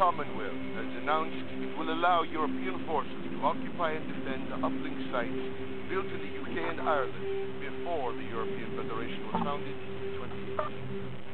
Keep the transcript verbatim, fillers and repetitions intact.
Commonwealth has announced it will allow European forces to occupy and defend the uplink sites built in the U K and Ireland before the European Federation was founded in twenty eighteen.